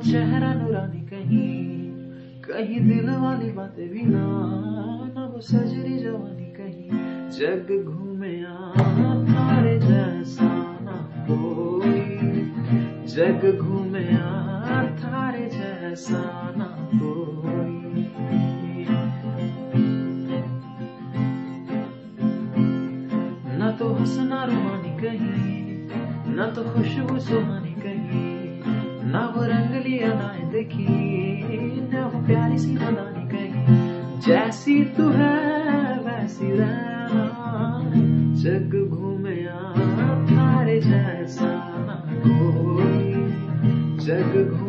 चेहरा नूरानी कहीं, कहीं दिल वाली बातें भी ना, ना वो सजरी जवानी कहीं। जग घूमे तारे जैसा ना कोई, जग घूमे तारे जैसा ना कोई। ना तो हंसना रुहानी कहीं, ना तो खुशबू सुहानी कहीं, ना वो रंगली अदाएं देखी, ना वो प्यारी सी नादानी कहीं। जैसी तू है वैसी रहना, जग घूमे तारे जैसा ना कोई, जग